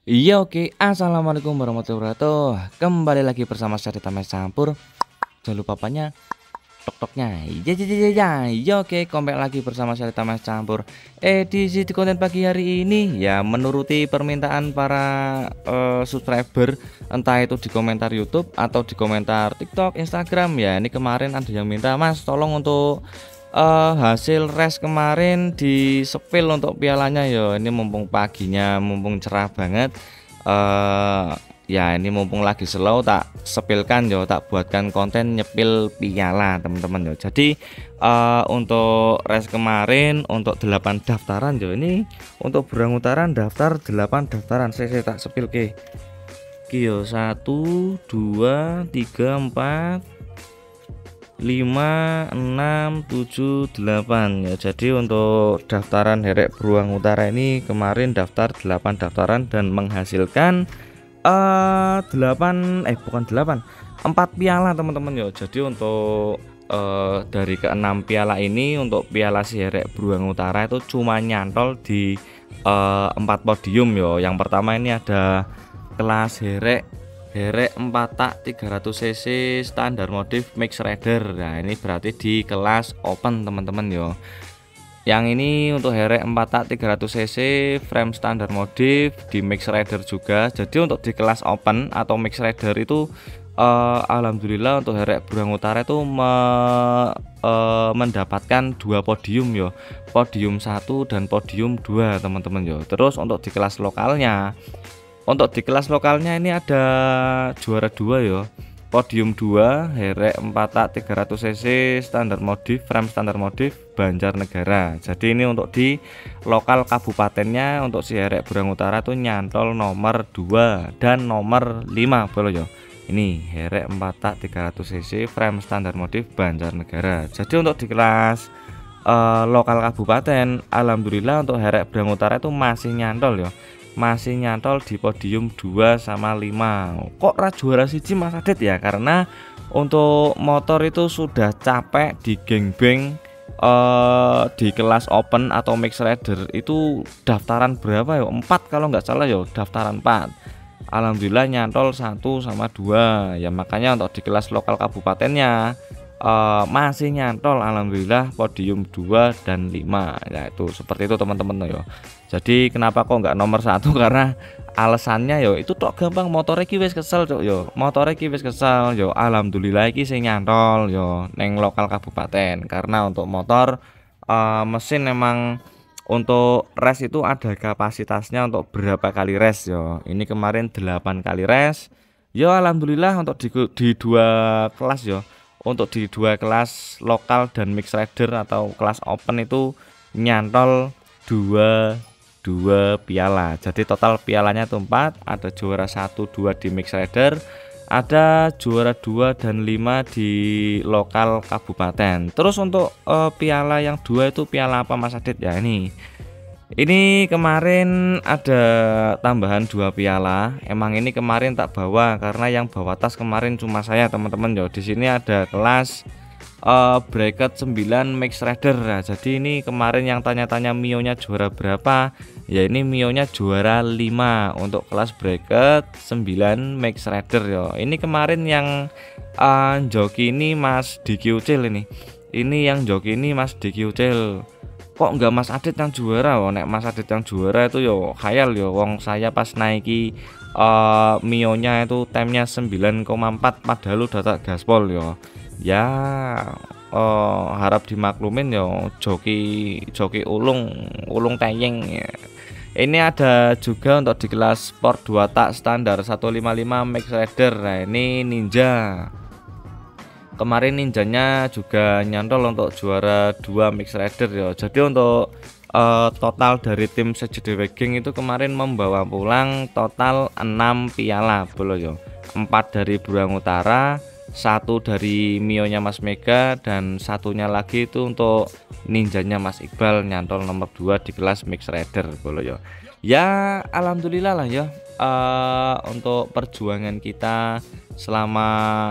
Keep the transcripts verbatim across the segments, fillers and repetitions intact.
Iya oke, assalamualaikum warahmatullahi wabarakatuh. Kembali lagi bersama saya Tamai Campur. Jangan lupa apanya? Tok-toknya. Ya ya ya ya ya. Iya oke, kembali lagi bersama saya Tamai Campur. Edisi di konten pagi hari ini ya menuruti permintaan para eh, subscriber, entah itu di komentar YouTube atau di komentar TikTok, Instagram ya. Ini kemarin ada yang minta, "Mas, tolong untuk eh, hasil race kemarin di sepil untuk pialanya ya." Ini mumpung paginya, mumpung cerah banget. eh Ya ini mumpung lagi slow, tak sepilkan yo, tak buatkan konten nyepil piala teman-teman yo. Jadi eh, untuk race kemarin untuk delapan daftaran yo, ini untuk Burang Utara daftar delapan daftaran. Saya, saya tak sepil ke kio satu dua tiga empat lima enam tujuh delapan ya. Jadi untuk daftaran Herek Beruang Utara ini kemarin daftar delapan daftaran dan menghasilkan eh delapan eh bukan delapan empat piala teman-teman ya. Jadi untuk eh, dari keenam piala ini untuk piala si Herek Beruang Utara itu cuma nyantol di eh, empat podium yo. Yang pertama ini ada kelas Herek Herek empat tak tiga ratus cc standar modif mix rider. Nah ini berarti di kelas open teman-teman yo. Yang ini untuk Herek empat tak tiga ratus cc frame standar modif di mix rider juga. Jadi untuk di kelas open atau mix rider itu eh, alhamdulillah untuk Herek Beruang Utara itu me, eh, mendapatkan dua podium yo. Podium satu dan podium dua teman-teman yo. Terus untuk di kelas lokalnya Untuk di kelas lokalnya ini ada juara dua ya. Podium dua Herek empat tak tiga ratus cc standar modif frame standar modif Banjarnegara. Jadi ini untuk di lokal kabupatennya untuk si Herek Beruang Utara tuh nyantol nomor dua dan nomor lima boleh ya. Ini Herek empat tak tiga ratus cc frame standar modif Banjarnegara. Jadi untuk di kelas uh, lokal kabupaten alhamdulillah untuk Herek Beruang Utara itu masih nyantol ya. Masih nyantol di podium dua sama lima. Kok ra juara siji Mas Adit ya? Karena untuk motor itu sudah capek di gengbeng eh, di kelas open atau mix rider itu daftaran berapa ya? empat kalau nggak salah ya, daftaran empat. Alhamdulillah nyantol satu sama dua. Ya makanya untuk di kelas lokal kabupatennya Uh, masih nyantol alhamdulillah podium dua dan lima ya. Itu seperti itu teman-teman yo. Jadi kenapa kok nggak nomor satu? Karena alasannya yo itu tok gampang, motornya ki wis kesel cok yo. Motornya ki wis kesel yo. Alhamdulillah iki sing nyantol yo neng lokal kabupaten. Karena untuk motor uh, mesin memang untuk race itu ada kapasitasnya untuk berapa kali race yo. Ini kemarin delapan kali race. Yo alhamdulillah untuk di, di dua kelas yo. Untuk di dua kelas lokal dan mix rider atau kelas open itu nyantol dua dua piala. Jadi total pialanya itu empat, ada juara satu dua di mix rider, ada juara dua dan lima di lokal kabupaten. Terus untuk uh, piala yang dua itu piala apa Mas Adit ya? Ini Ini kemarin ada tambahan dua piala. Emang ini kemarin tak bawa karena yang bawa tas kemarin cuma saya teman-teman yo. Di sini ada kelas uh, bracket sembilan mix rider. Nah, jadi ini kemarin yang tanya-tanya Mio-nya juara berapa? Ya ini Mio-nya juara lima untuk kelas bracket sembilan mix rider yo. Ini kemarin yang uh, joki ini Mas Diki Ucil ini. Ini yang joki ini Mas Diki Ucil. Kok enggak Mas Adit yang juara? Oh, nek Mas Adit yang juara itu yo khayal yo. Wong saya pas naiki uh, Mio-nya itu timenya sembilan koma empat padahal udah tak gaspol yo. Ya uh, harap dimaklumin yo, joki joki ulung ulung tayeng ya. Ini ada juga untuk di kelas sport dua tak standar seratus lima puluh lima mix rider. Nah, ini Ninja. Kemarin ninjanya juga nyantol untuk juara dua mix rider ya. Jadi untuk uh, total dari tim C J D W Geng itu kemarin membawa pulang total enam piala bolo ya. empat dari Beruang Utara, satu dari Mio-nya Mas Mega dan satunya lagi itu untuk ninjanya Mas Iqbal nyantol nomor dua di kelas mix rider bolo ya. Ya alhamdulillah lah ya. Uh, untuk perjuangan kita selama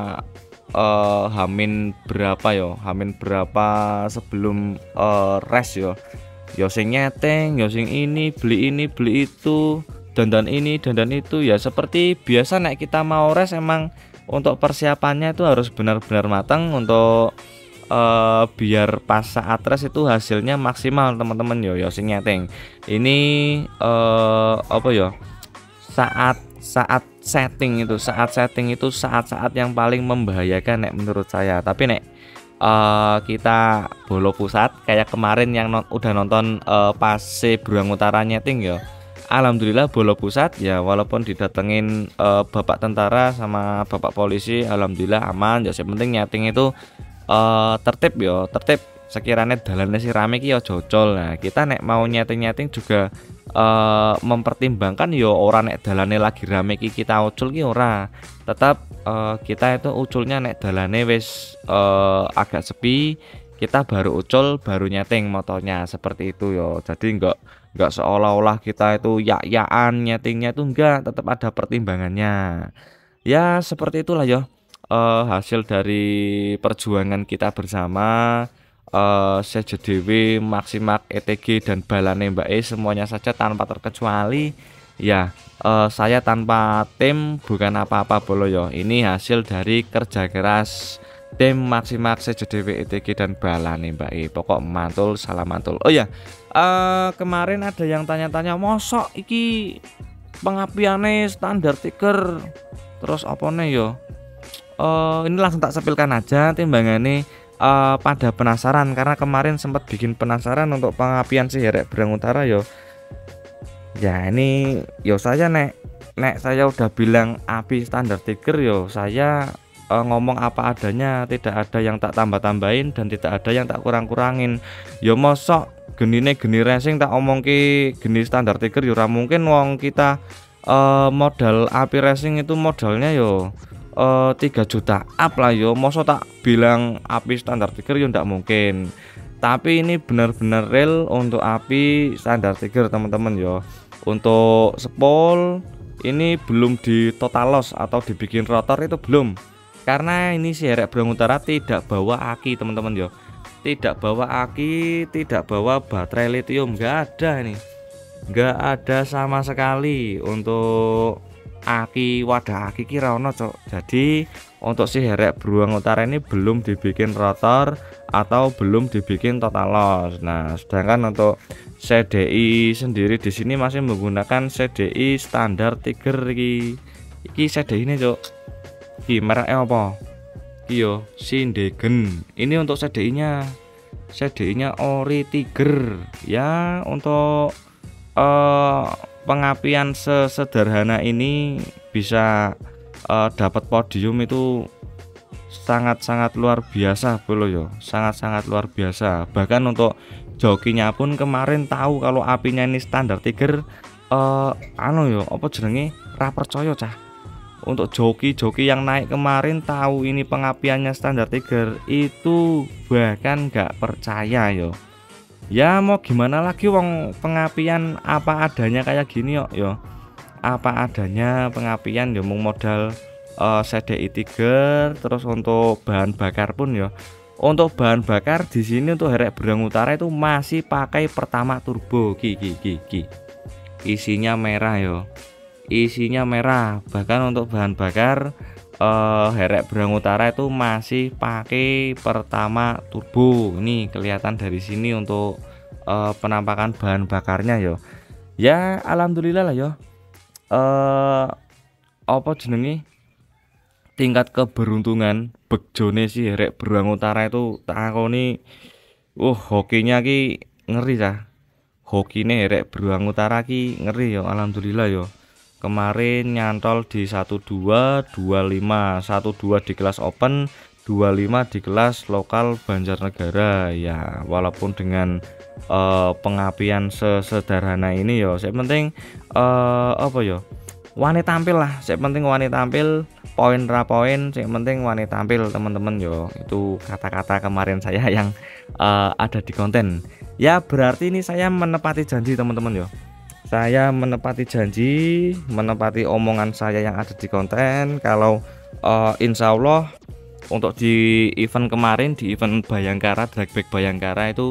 uh, Hamin berapa yo Hamin berapa sebelum uh, race yo yo sing nyeteng yo sing ini beli ini beli itu dandan ini dandan itu ya seperti biasa nek kita mau res emang untuk persiapannya itu harus benar-benar matang untuk uh, biar pas saat res itu hasilnya maksimal teman-teman yo yo sing nyeting ini uh, apa yo saat saat setting itu saat setting itu saat-saat yang paling membahayakan nek menurut saya. Tapi nek uh, kita bolo pusat kayak kemarin yang non, udah nonton uh, pas si Beruang Utara nyeting ya, alhamdulillah bolo pusat ya, walaupun didatengin uh, bapak tentara sama bapak polisi, alhamdulillah aman ya. Yang penting nyeting itu uh, tertib ya, tertib sekiranya dalannya si rame ki ya jocol. Nah kita nek mau nyeting-nyeting juga uh, mempertimbangkan yo ora nek dalane lagi rame ki kita ucul ki ora, tetap uh, kita itu uculnya nek dalane wis uh, agak sepi kita baru ucul baru nyeting motornya seperti itu yo. Jadi enggak enggak seolah-olah kita itu yak-yakan nyetingnya itu enggak, tetap ada pertimbangannya ya. Seperti itulah yo uh, hasil dari perjuangan kita bersama. Uh, C J D W, Maximax, E T G dan balane Mbak E semuanya saja tanpa terkecuali ya. Uh, saya tanpa tim bukan apa-apa bolo yo. Ini hasil dari kerja keras tim Maximax, C J D W, E T G dan balane Mbak E. Pokok mantul salam mantul. Oh ya, uh, kemarin ada yang tanya-tanya mosok iki pengapiannya standar tiker terus apa nih yo. Uh, ini langsung tak sepilkan aja timbangannya. Uh, pada penasaran karena kemarin sempat bikin penasaran untuk pengapian si Herek Beruang Utara yo. Ya ini yo saya nek nek saya udah bilang api standar tiger yo saya uh, ngomong apa adanya, tidak ada yang tak tambah-tambahin dan tidak ada yang tak kurang-kurangin. Yo mosok genine geni racing tak omong ki geni standar tiger yo ora mungkin wong kita uh, modal api racing itu modalnya yo Uh, tiga juta up lah yo, masa tak bilang api standar tiger yo ndak mungkin. Tapi ini benar-benar real untuk api standar tiger teman-teman yo. Untuk spol ini belum di total loss atau dibikin rotor itu belum, karena ini si Herek Beruang Utara tidak bawa aki teman-teman yo, tidak bawa aki, tidak bawa baterai lithium, nggak ada ini, nggak ada sama sekali untuk aki wadah aki kira ono cok. Jadi untuk si Herek Beruang Utara ini belum dibikin rotor atau belum dibikin total loss. Nah sedangkan untuk C D I sendiri di sini masih menggunakan C D I standar tiger iki. Iki C D I ini cok, iki mereknya apa iki yo Sindegen. Ini untuk C D I nya C D I nya Ori Tiger ya. Untuk uh, pengapian sesederhana ini bisa uh, dapat podium itu sangat-sangat luar biasa bro yo, sangat-sangat luar biasa. Bahkan untuk jokinya pun kemarin tahu kalau apinya ini standar tiger, uh, anu yo apa jenenge ra percaya cah. Untuk joki-joki yang naik kemarin tahu ini pengapiannya standar tiger itu bahkan nggak percaya yo. Ya mau gimana lagi wong pengapian apa adanya kayak gini yo yo. Apa adanya pengapian yo mung modal uh, C D I tiga. Terus untuk bahan bakar pun yo. Untuk bahan bakar di sini untuk Herek Beruang Utara itu masih pakai Pertama turbo ki ki ki ki. Isinya merah yo. Isinya merah. Bahkan untuk bahan bakar Uh, Herek Beruang Utara itu masih pakai Pertama turbo. Ini kelihatan dari sini untuk uh, penampakan bahan bakarnya yo. Ya alhamdulillah lah yo. Uh, apa jenenge tingkat keberuntungan begjone si Herek Beruang Utara itu tak akoni. Uh hokinya ki ngeri cah. Hokine Herek Beruang Utara ki ngeri yo, alhamdulillah yo. Kemarin nyantol di satu dua dua lima, satu dua di kelas open, dua lima di kelas lokal Banjarnegara ya. Walaupun dengan uh, pengapian sesederhana ini yo, saya penting uh, apa yo wani tampil lah, saya penting wani tampil, poin ra poin, saya penting wani tampil teman-teman yo. Itu kata-kata kemarin saya yang uh, ada di konten ya. Berarti ini saya menepati janji teman-teman yo. Saya menepati janji, menepati omongan saya yang ada di konten. Kalau uh, insya Allah untuk di event kemarin, di event Bayangkara, Dragback Bayangkara itu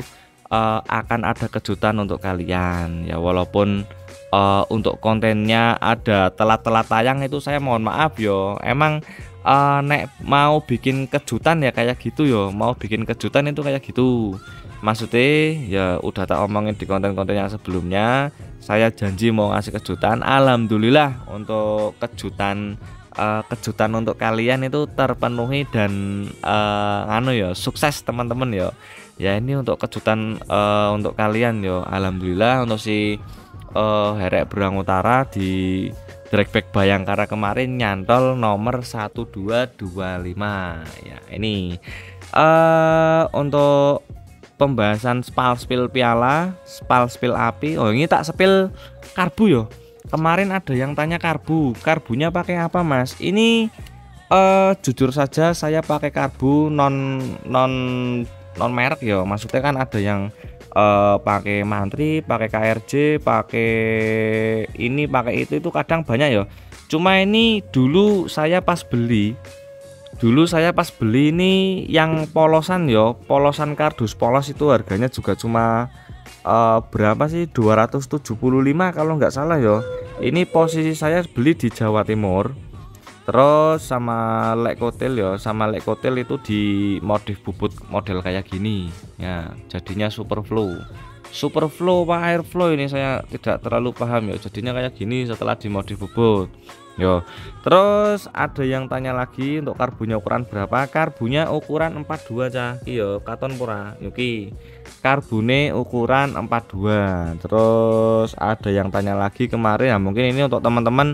uh, akan ada kejutan untuk kalian ya, walaupun uh, untuk kontennya ada telat-telat tayang itu saya mohon maaf yo. Emang uh, nek mau bikin kejutan ya kayak gitu yo, mau bikin kejutan itu kayak gitu. Maksudnya ya udah tak omongin di konten-konten yang sebelumnya, saya janji mau ngasih kejutan. Alhamdulillah untuk kejutan uh, kejutan untuk kalian itu terpenuhi dan uh, anu ya sukses teman-teman ya. Ya ini untuk kejutan uh, untuk kalian yo. Alhamdulillah untuk si uh, Herek Beruang Utara di Dragback Bayangkara kemarin nyantol nomor satu dua dua lima ya. Ini uh, untuk pembahasan spal spill piala, spal spill api. Oh ini tak spill karbu yo. Kemarin ada yang tanya karbu, karbunya pakai apa mas? Ini uh, jujur saja saya pakai karbu non non non merek yo. Maksudnya kan ada yang uh, pakai Mantri, pakai K R J, pakai ini, pakai itu itu kadang banyak yo. Cuma ini dulu saya pas beli Dulu saya pas beli ini yang polosan yo, polosan kardus polos itu harganya juga cuma uh, berapa sih, dua ratus tujuh puluh lima kalau nggak salah yo. Ini posisi saya beli di Jawa Timur. Terus sama Lekotil yo, sama Lekotil itu di modif bubut model kayak gini ya, jadinya super flow. Super flow apa air flow ini saya tidak terlalu paham ya, jadinya kayak gini setelah dimodif bubut yo. Terus ada yang tanya lagi untuk karbunya ukuran berapa? Karbunya ukuran empat dua cah iyo, katon pura yuki, karbune ukuran empat dua. Terus ada yang tanya lagi kemarin ya, mungkin ini untuk teman-teman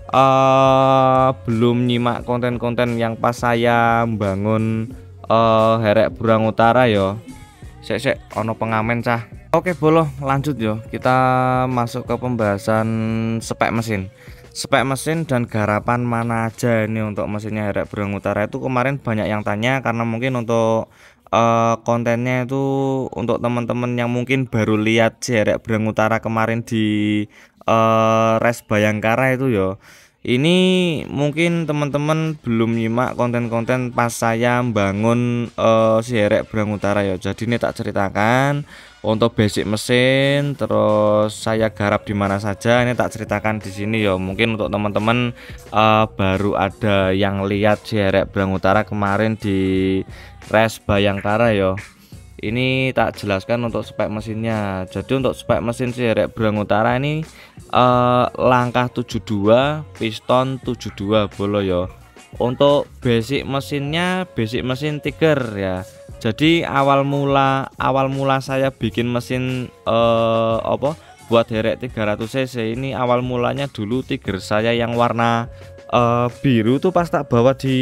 uh, belum nyimak konten-konten yang pas saya membangun uh, Herek Beruang Utara yo. Sek sek ono pengamen cah. Oke boloh, lanjut yo, kita masuk ke pembahasan spek mesin. Spek mesin dan garapan mana aja ini untuk mesinnya Herek Beruang Utara. Itu kemarin banyak yang tanya karena mungkin untuk uh, kontennya itu untuk teman-teman yang mungkin baru lihat si Herek Beruang Utara kemarin di uh, Race Bayangkara itu yo. Ini mungkin teman-teman belum nyimak konten-konten pas saya membangun uh, si Herek Beruang Utara ya. Jadi ini tak ceritakan untuk basic mesin, terus saya garap di mana saja ini tak ceritakan di sini ya. Mungkin untuk teman-teman uh, baru ada yang lihat si Herek Beruang Utara kemarin di Race Bayangkara ya. Ini tak jelaskan untuk spek mesinnya. Jadi untuk spek mesin si Herek Beruang Utara ini uh, langkah tujuh dua, piston tujuh dua bolo ya. Untuk basic mesinnya basic mesin Tiger ya. Jadi awal mula awal mula saya bikin mesin uh, apa buat Herek tiga ratus cc ini, awal mulanya dulu Tiger saya yang warna uh, biru tuh pas tak bawa di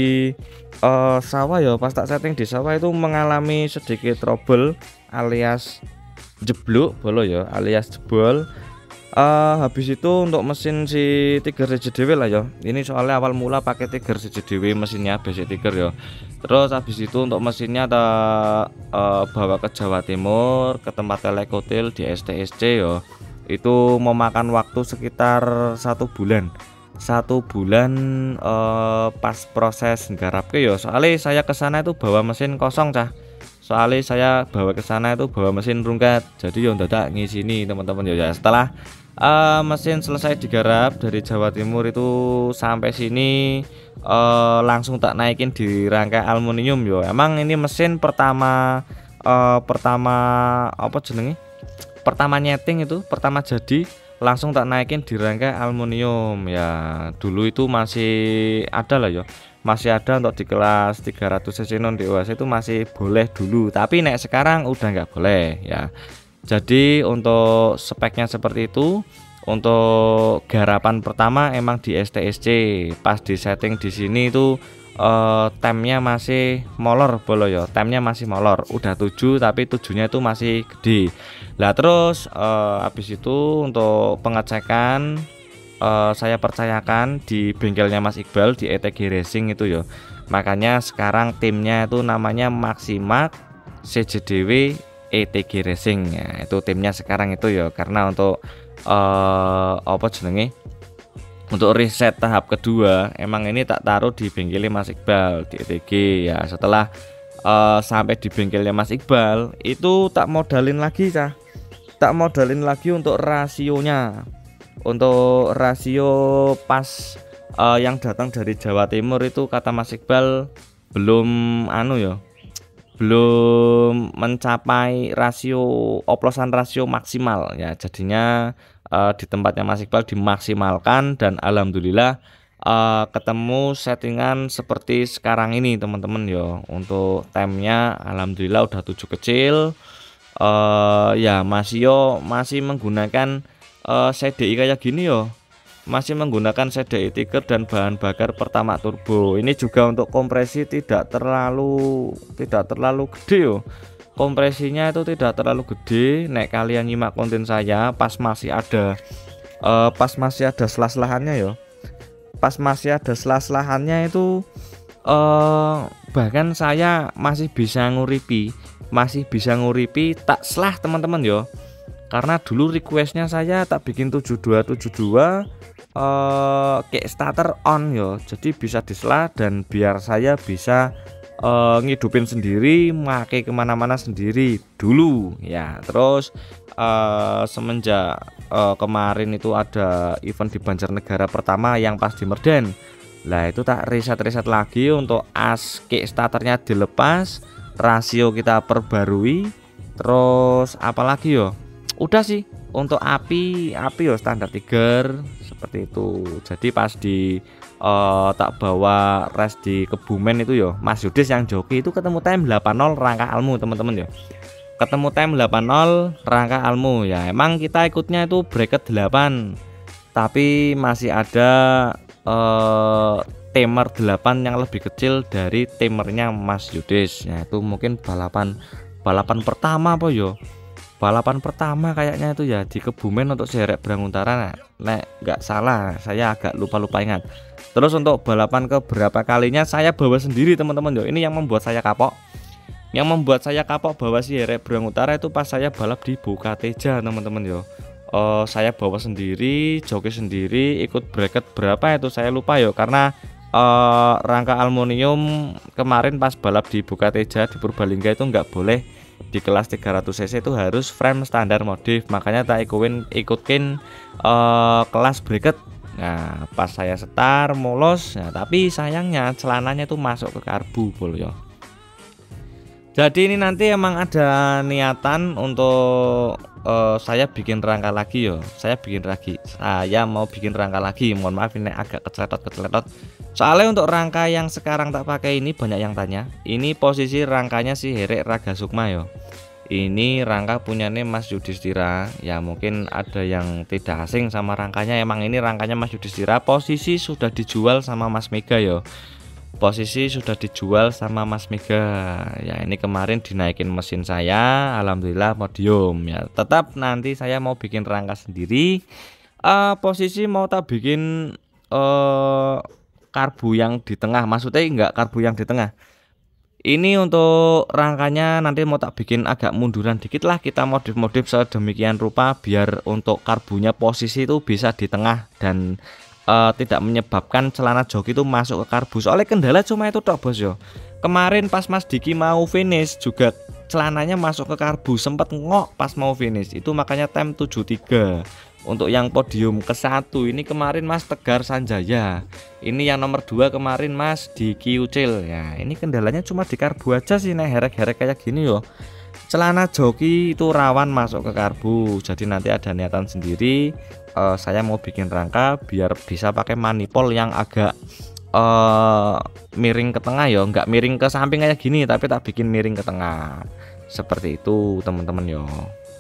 uh, sawah ya, pas tak setting di sawah itu mengalami sedikit trouble alias jeblok bolo ya, alias jebol. Uh, habis itu untuk mesin si Tiger C J D W lah ya. Ini soalnya awal mula pakai Tiger C J D W mesinnya basic Tiger ya. Terus habis itu untuk mesinnya kita uh, bawa ke Jawa Timur ke tempat Lekotil di S T S C ya. Itu memakan waktu sekitar satu bulan. Satu bulan uh, pas proses nggarap ke ya. Soalnya saya ke sana itu bawa mesin kosong cah. Soalnya saya bawa ke sana itu bawa mesin rungkat. Jadi yo dadak ngisi ini teman-teman ya. Setelah uh, mesin selesai digarap dari Jawa Timur itu sampai sini uh, langsung tak naikin di rangkai aluminium yo. Emang ini mesin pertama uh, pertama apa jenenge? Pertama nyeting itu, pertama jadi langsung tak naikin di rangkai aluminium ya. Dulu itu masih ada lah yo. Masih ada untuk di kelas tiga ratus cc non dewasa itu masih boleh dulu, tapi nek sekarang udah nggak boleh ya. Jadi untuk speknya seperti itu. Untuk garapan pertama emang di S T S C, pas di setting di sini itu eh, temnya masih molor bolo ya, temnya masih molor, udah tujuh tapi tujuhnya itu masih gede lah. Terus eh, habis itu untuk pengecekan Uh, saya percayakan di bengkelnya Mas Iqbal di E T G Racing itu ya. Makanya sekarang timnya itu namanya Maximax C J D W E T G Racing ya. Itu timnya sekarang itu ya, karena untuk uh, apa jenenge, untuk riset tahap kedua emang ini tak taruh di bengkelnya Mas Iqbal di E T G ya. Setelah uh, sampai di bengkelnya Mas Iqbal itu tak modalin lagi cah, tak modalin lagi untuk rasionya, untuk rasio pas uh, yang datang dari Jawa Timur itu kata Mas Iqbal belum anu ya, belum mencapai rasio oplosan rasio maksimal ya, jadinya uh, di tempatnya Mas Iqbal dimaksimalkan dan alhamdulillah uh, ketemu settingan seperti sekarang ini teman-teman ya. Untuk temnya alhamdulillah udah tujuh kecil, uh, ya masih yo masih menggunakan uh, C D I kayak gini yo, masih menggunakan C D I tiga dan bahan bakar pertama turbo. Ini juga untuk kompresi tidak terlalu tidak terlalu gede yo, kompresinya itu tidak terlalu gede. Nek kalian nyimak konten saya pas masih ada uh, pas masih ada selah-selahannya yo, pas masih ada selah-selahannya itu uh, bahkan saya masih bisa nguripi masih bisa nguripi tak selah teman-teman yo, karena dulu requestnya saya tak bikin tujuh dua tujuh dua uh, Kickstarter on yo, jadi bisa disela dan biar saya bisa uh, ngidupin sendiri, make kemana-mana sendiri dulu ya. Terus uh, semenjak uh, kemarin itu ada event di Banjarnegara pertama yang pas di Merden, lah itu tak riset-riset lagi untuk as Kickstarternya dilepas, rasio kita perbarui, terus apalagi yo, udah sih untuk api api yo standar tiger seperti itu. Jadi pas di uh, tak bawa res di Kebumen itu yo, Mas Yudis yang joki itu ketemu time delapan nol rangka almu teman-teman yo, ketemu time delapan nol rangka almu ya. Emang kita ikutnya itu bracket delapan, tapi masih ada uh, timer delapan yang lebih kecil dari timernya Mas Yudis ya. Itu mungkin balapan balapan pertama apa yo, balapan pertama kayaknya itu ya di Kebumen untuk Herek Brang Utara, nek nggak salah, saya agak lupa-lupa ingat. Terus untuk balapan ke berapa kalinya saya bawa sendiri teman-teman yo. Ini yang membuat saya kapok, yang membuat saya kapok bawa si Herek Brang Utara itu pas saya balap di Bukateja teman-teman yo. Oh, saya bawa sendiri, joki sendiri, ikut bracket berapa itu saya lupa yo, karena uh, rangka aluminium kemarin pas balap di Bukateja di Purbalingga itu nggak boleh di kelas tiga ratus cc, itu harus frame standar modif, makanya tak ikutin ikutin uh, kelas bracket. Nah pas saya setar molos, nah, tapi sayangnya celananya itu masuk ke karbu bol yo. Jadi ini nanti emang ada niatan untuk uh, saya bikin rangka lagi yo, saya bikin lagi, saya mau bikin rangka lagi. Mohon maaf ini agak keceletot-keceletot. Soalnya untuk rangka yang sekarang tak pakai ini banyak yang tanya. Ini posisi rangkanya si Herek Raga Sukma yo. Ini rangka punyanya Mas Yudhistira. Ya mungkin ada yang tidak asing sama rangkanya. Emang ini rangkanya Mas Yudhistira. Posisi sudah dijual sama Mas Mega yo. Posisi sudah dijual sama Mas Mega ya. Ini kemarin dinaikin mesin saya, alhamdulillah podium ya. Tetap nanti saya mau bikin rangka sendiri. uh, Posisi mau tak bikin uh, karbu yang di tengah, maksudnya enggak karbu yang di tengah. Ini untuk rangkanya nanti mau tak bikin agak munduran dikit lah, kita modif-modif sedemikian rupa biar untuk karbunya posisi itu bisa di tengah dan Uh, tidak menyebabkan celana joki itu masuk ke karbu. Soalnya kendala cuma itu tok bos yo. Kemarin pas Mas Diki mau finish juga celananya masuk ke karbu, sempat ngok pas mau finish. Itu makanya time tujuh tiga. Untuk yang podium ke satu ini kemarin Mas Tegar Sanjaya. Ini yang nomor dua kemarin Mas Diki Ucil. Ya, ini kendalanya cuma di karbu aja sih, nih herek-herek kayak gini yo. Celana joki itu rawan masuk ke karbu. Jadi nanti ada niatan sendiri, uh, saya mau bikin rangka biar bisa pakai manipol yang agak uh, miring ke tengah ya, nggak miring ke samping kayak gini, tapi tak bikin miring ke tengah seperti itu teman-teman yo.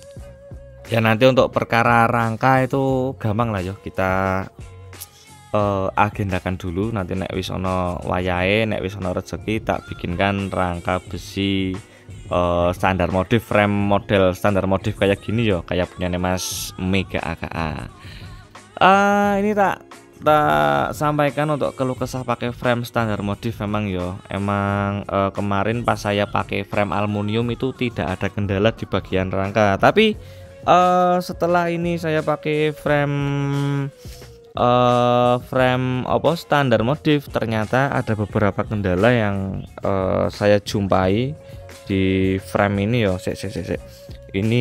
Ya nanti untuk perkara rangka itu gampang lah yo, kita uh, agendakan dulu. Nanti nek wis ono wayahe, nek wis ono rezeki tak bikinkan rangka besi Uh, standar modif, frame model standar modif kayak gini yo, kayak punya Mas Mega A K A. Uh, ini tak tak sampaikan untuk keluh kesah pakai frame standar modif memang yo. Emang uh, kemarin pas saya pakai frame aluminium itu tidak ada kendala di bagian rangka. Tapi uh, setelah ini saya pakai frame uh, frame apa standar modif, ternyata ada beberapa kendala yang uh, saya jumpai di frame ini yo. Sik sik sik sik. Ini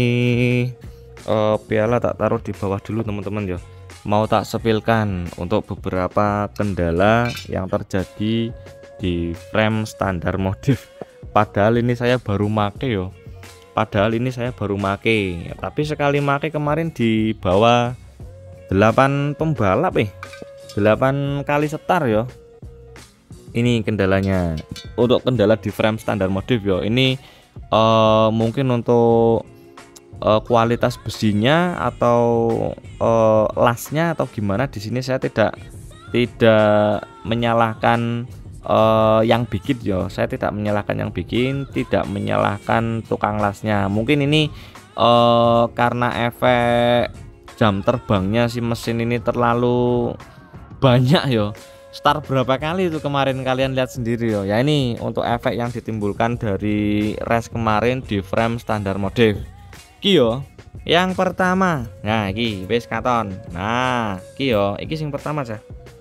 uh, piala tak taruh di bawah dulu teman-teman yo. Mau tak sepilkan untuk beberapa kendala yang terjadi di frame standar modif. Padahal ini saya baru make yo. Padahal ini saya baru make. Tapi sekali make kemarin di bawah delapan pembalap eh. delapan kali setar yo. Ini kendalanya. Untuk kendala di frame standar modif yo. Ini uh, mungkin untuk uh, kualitas besinya atau uh, lasnya atau gimana, di sini saya tidak tidak menyalahkan uh, yang bikin yo. Saya tidak menyalahkan yang bikin, tidak menyalahkan tukang lasnya. Mungkin ini uh, karena efek jam terbangnya si mesin ini terlalu banyak yo. Start berapa kali itu kemarin, kalian lihat sendiri yo. Ya ini untuk efek yang ditimbulkan dari race kemarin di frame standar modif. Iki yo, yang pertama. Nah, iki wis katon. Nah, iki yo, iki sing pertama cah.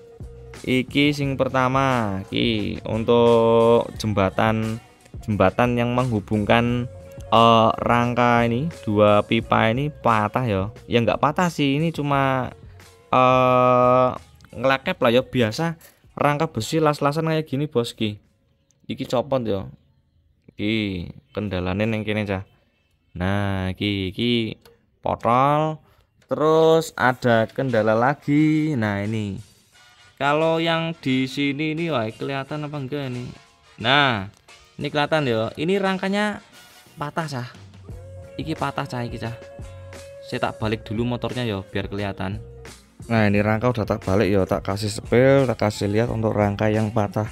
Iki sing pertama, iki untuk jembatan jembatan yang menghubungkan uh, rangka ini, dua pipa ini patah ya. Ya enggak patah sih, ini cuma uh, ngelekep lah ya, biasa rangka besi las-lasan kayak gini bos ki. Iki copot ya. Iki kendalane neng kene cah. Nah, iki iki potol. Terus ada kendala lagi. Nah, ini. Kalau yang di sini ini wah kelihatan apa enggak ini? Nah, ini kelihatan ya. Ini rangkanya patah cah. Iki patah cah iki cah. Saya tak balik dulu motornya ya biar kelihatan. Nah, ini rangka udah tak balik ya, tak kasih sepil, tak kasih lihat untuk rangka yang patah.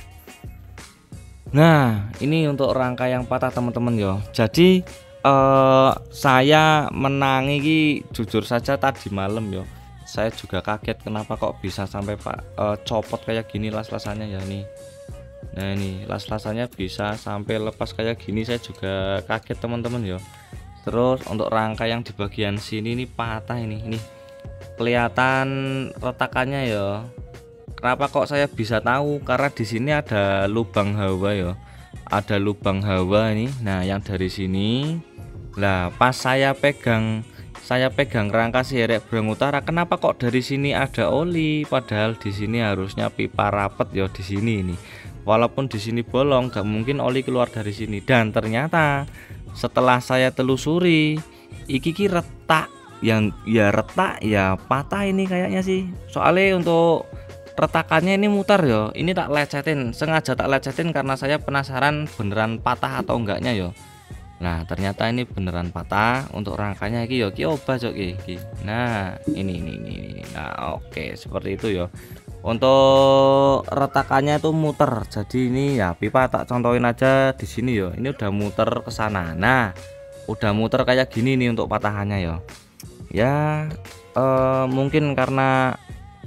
Nah, ini untuk rangka yang patah teman-teman ya. Jadi eh, saya menang ini jujur saja tadi malam ya. Saya juga kaget kenapa kok bisa sampai pak eh, copot kayak gini las-lasannya ya nih. Nah, ini las-lasannya bisa sampai lepas kayak gini, saya juga kaget teman-teman ya. Terus untuk rangka yang di bagian sini ini patah ini, ini kelihatan retakannya ya. Kenapa kok saya bisa tahu? Karena di sini ada lubang hawa ya. Ada lubang hawa ini. Nah, yang dari sini. Lah, pas saya pegang saya pegang rangka si Herek Bruang Utara, kenapa kok dari sini ada oli? Padahal di sini harusnya pipa rapet ya di sini ini. Walaupun di sini bolong, gak mungkin oli keluar dari sini. Dan ternyata setelah saya telusuri, iki ki retak. Yang ya retak ya patah ini kayaknya sih. Soalnya untuk retakannya ini mutar ya. Ini tak lecetin, sengaja tak lecetin karena saya penasaran beneran patah atau enggaknya ya. Nah, ternyata ini beneran patah. Untuk rangkanya iki ya ki obah cok iki. Nah, ini ini ini. ini. Nah, oke, seperti itu ya. Untuk retakannya itu muter. Jadi ini ya pipa tak contohin aja di sini ya. Ini udah muter ke sana. Nah, udah muter kayak gini nih untuk patahannya ya. Ya eh, mungkin karena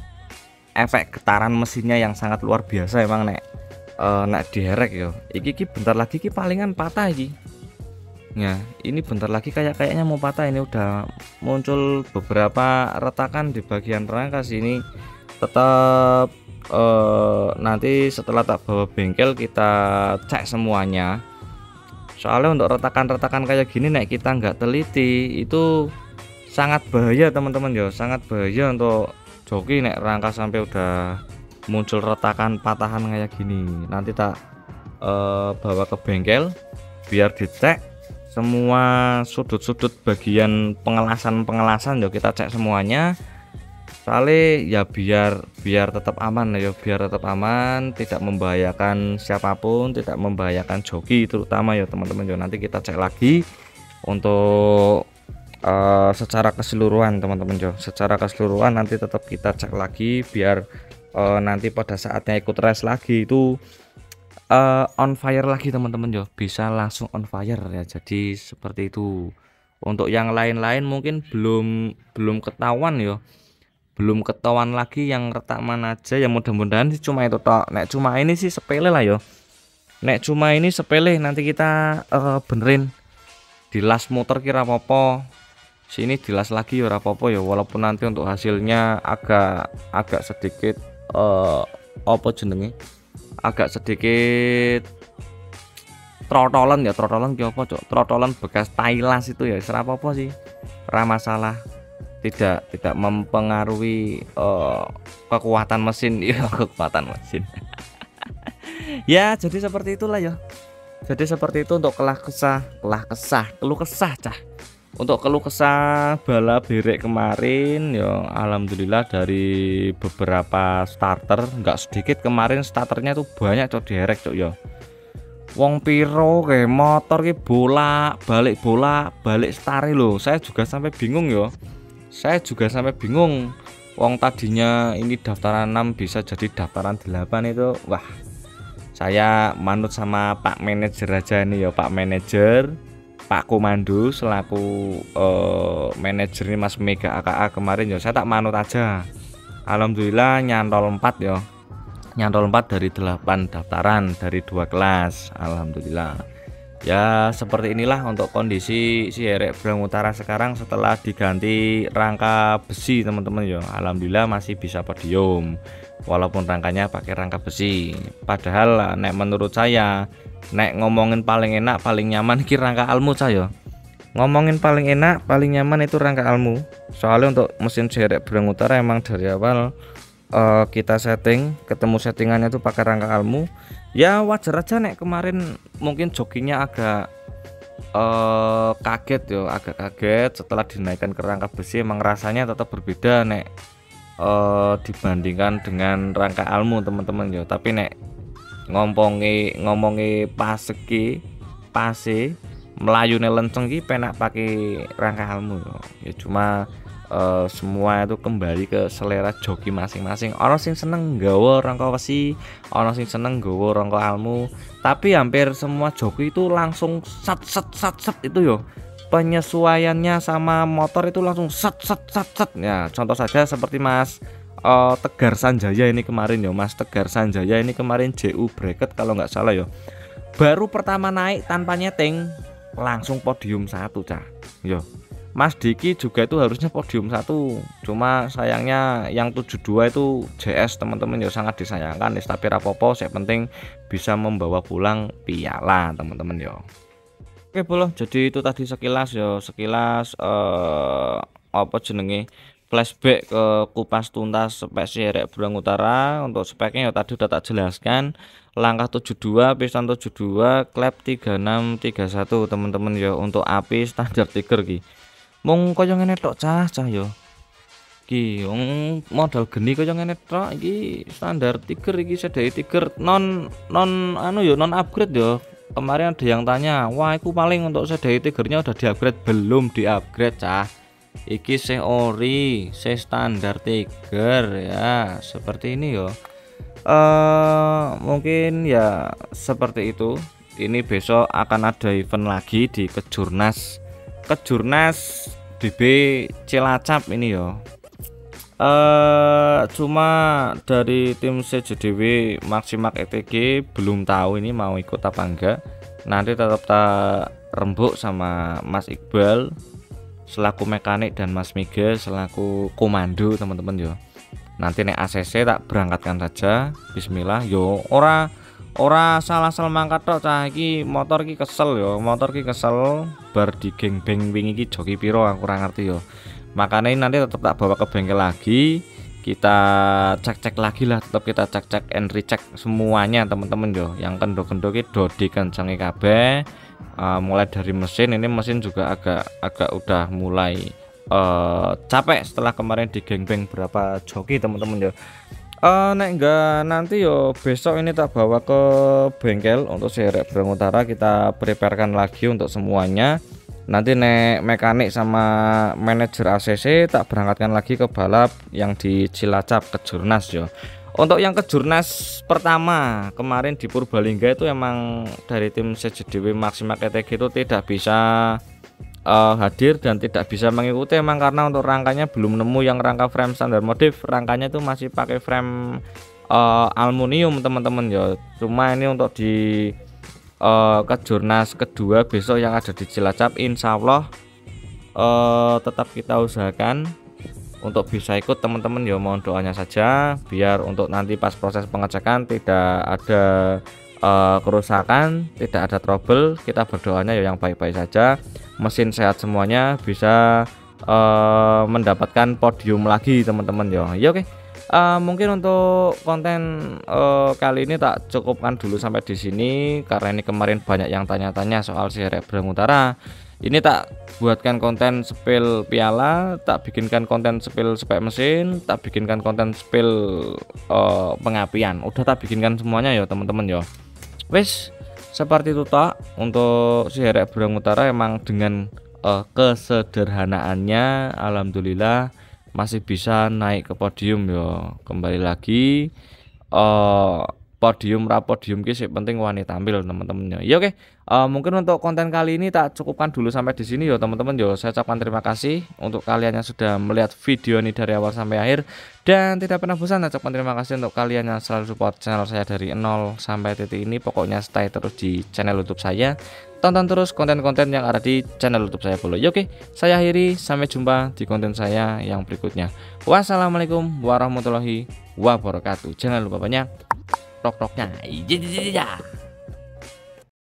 efek getaran mesinnya yang sangat luar biasa emang nek eh, nek diherek yo. Iki ki bentar lagi ki palingan patah iki. Ya, ini bentar lagi kayak kayaknya mau patah. Ini udah muncul beberapa retakan di bagian rangka sini. Tetap eh, nanti setelah tak bawa bengkel kita cek semuanya. Soalnya untuk retakan-retakan kayak gini nek kita nggak teliti itu sangat bahaya teman-teman ya, sangat bahaya untuk joki nek rangka sampai udah muncul retakan patahan kayak gini. Nanti tak uh, bawa ke bengkel biar dicek semua sudut-sudut bagian pengelasan-pengelasan ya, kita cek semuanya. Soalnya ya biar biar tetap aman ya, biar tetap aman, tidak membahayakan siapapun, tidak membahayakan joki terutama ya teman-teman ya. Nanti kita cek lagi untuk Uh, secara keseluruhan teman-teman jo, secara keseluruhan nanti tetap kita cek lagi biar uh, nanti pada saatnya ikut race lagi itu uh, on fire lagi teman-teman jo, bisa langsung on fire ya. Jadi seperti itu. Untuk yang lain-lain mungkin belum belum ketahuan yo, belum ketahuan lagi yang retak mana aja. Ya mudah-mudahan sih cuma itu tok. Nek cuma ini sih sepele lah yo, nek cuma ini sepele nanti kita uh, benerin di las motor kira apa-apa. sini dilas lagi ora apa-apa ya, walaupun nanti untuk hasilnya agak agak sedikit uh, apa jenenge agak sedikit trotolan ya, trotolan ki apa cok, trotolan bekas tailas itu ya, serapa apa sih, ora masalah, tidak tidak mempengaruhi uh, kekuatan mesin ya, kekuatan mesin. Ya jadi seperti itulah ya, jadi seperti itu untuk kelah kesah kelah kesah keluh kesah cah. Untuk keluh kesah bala berek kemarin ya, alhamdulillah dari beberapa starter nggak sedikit kemarin, starternya tuh banyak cok derek cok ya. Wong piro kayak motor ki bola balik bola balik stare loh, saya juga sampai bingung yo. Saya juga sampai bingung. Wong tadinya ini daftaran enam bisa jadi daftaran delapan itu, wah. Saya manut sama Pak Manajer aja nih ya, Pak Manajer. Pak Komando selaku uh, manajer ini Mas Mega A K A kemarin ya, saya tak manut aja. Alhamdulillah nyantol empat ya. Nyantol empat dari delapan daftaran dari dua kelas. Alhamdulillah. Ya seperti inilah untuk kondisi si Herek Brang Utara sekarang setelah diganti rangka besi teman-teman ya. Alhamdulillah masih bisa podium walaupun rangkanya pakai rangka besi. Padahal nek menurut saya, nek ngomongin paling enak paling nyaman ki rangka Almu saya. Ngomongin paling enak paling nyaman itu rangka Almu. Soalnya untuk mesin Herek Brang Utara emang dari awal uh, kita setting, ketemu settingannya tuh pakai rangka Almu. Ya wajar aja nek kemarin mungkin jokinya agak uh, kaget yo, agak kaget setelah dinaikkan ke rangka besi. Emang rasanya tetap berbeda nek uh, dibandingkan dengan rangka Almu teman-teman yo. Tapi nek ngomongi ngomongi paseki pase melayune lenceng ki penak pakai rangka Almu yo. Ya cuma Uh, semua itu kembali ke selera joki masing-masing. Orang sing seneng nggawa rangka besi, orang sing seneng nggawa rangka Almu. Tapi hampir semua joki itu langsung sat sat sat sat itu yo. Penyesuaiannya sama motor itu langsung sat sat sat sat. Ya, contoh saja seperti Mas uh, Tegar Sanjaya ini kemarin yo. Mas Tegar Sanjaya ini kemarin J U bracket kalau nggak salah yo. Baru pertama naik tanpa nyeting langsung podium satu cah. Yo. Mas Diki juga itu harusnya podium satu, cuma sayangnya yang tujuh dua itu J S teman-teman ya, sangat disayangkan. Tapi rapopo, saya penting bisa membawa pulang piala teman-teman ya. Oke bolo, jadi itu tadi sekilas ya, sekilas eh, apa jenenge flashback ke kupas tuntas spek si Herek Brang Utara. Untuk speknya ya tadi udah tak jelaskan, langkah tujuh dua, piston tujuh dua, klep tiga enam tiga satu teman-teman ya. Untuk api standar Tiger ki mung kaya ngene tok cah cah yo. Ki wong modal geni kaya ngene tok iki standar Tiger iki, sedai Tiger non non anu yo, non upgrade yo. Kemarin ada yang tanya, wah aku paling untuk sedai Tigernya udah di-upgrade, belum di-upgrade cah. Iki se ori, se standar Tiger ya, seperti ini yo. Uh, mungkin ya seperti itu. Ini besok akan ada event lagi di Kejurnas Kejurnas B B Cilacap ini yo. Uh, cuma dari tim C J D W Maximax E T G belum tahu ini mau ikut apa enggak. Nanti tetap tak rembuk sama Mas Iqbal selaku mekanik dan Mas Mega selaku komando teman-teman yo. Nanti nek A C C tak berangkatkan saja. Bismillah yo. Ora Ora salah-salah mangkat tok cah, iki motor ki kesel yo, motor ki kesel bar di geng beng wingi ki joki piro aku ora ngerti yo. Makanya nanti tetap tak bawa ke bengkel lagi, kita cek-cek lagi lah, tetap kita cek-cek and recheck semuanya teman-teman yo. Yang kendo-kendo ki do dikencengi kabeh. Uh, mulai dari mesin, ini mesin juga agak agak udah mulai uh, capek setelah kemarin di geng beng berapa joki teman-teman yo. Uh, nek enggak nanti yo besok ini tak bawa ke bengkel untuk si Herek Brang Utara, kita preparekan lagi untuk semuanya. Nanti nek mekanik sama manajer A C C tak berangkatkan lagi ke balap yang di Cilacap Kejurnas yo. Untuk yang Kejurnas pertama kemarin di Purbalingga itu emang dari tim C J D W Maximax E T G itu tidak bisa Uh, hadir dan tidak bisa mengikuti, emang karena untuk rangkanya belum nemu yang rangka frame standar modif. Rangkanya itu masih pakai frame uh, aluminium teman-teman ya. Cuma ini untuk di uh, Kejurnas kedua besok yang ada di Cilacap, insya Allah uh, tetap kita usahakan untuk bisa ikut teman-teman ya, mohon doanya saja biar untuk nanti pas proses pengecekan tidak ada uh, kerusakan, tidak ada trouble. Kita berdoanya ya yang baik-baik saja, mesin sehat semuanya, bisa uh, mendapatkan podium lagi teman-teman ya. Ya oke. Uh, mungkin untuk konten uh, kali ini tak cukupkan dulu sampai di sini karena ini kemarin banyak yang tanya-tanya soal si Herek Berang Utara. Ini tak buatkan konten spill piala, tak bikinkan konten spill spek mesin, tak bikinkan konten spill uh, pengapian. Udah tak bikinkan semuanya ya teman-teman ya. Wes seperti itu tak untuk si Herek Berang Utara. Emang dengan uh, kesederhanaannya alhamdulillah masih bisa naik ke podium ya. Kembali lagi uh, podium ra podium ki sih penting wani tampil teman-teman ya. Ya oke. Uh, mungkin untuk konten kali ini tak cukupkan dulu sampai di sini ya teman-teman ya. Saya ucapkan terima kasih untuk kalian yang sudah melihat video ini dari awal sampai akhir dan tidak pernah bosan. Saya ucapkan terima kasih untuk kalian yang selalu support channel saya dari nol sampai titik ini. Pokoknya stay terus di channel YouTube saya. Tonton terus konten-konten yang ada di channel YouTube saya boleh. Ya oke, saya akhiri, sampai jumpa di konten saya yang berikutnya. Wassalamualaikum warahmatullahi wabarakatuh. Jangan lupa banyak tok-toknya.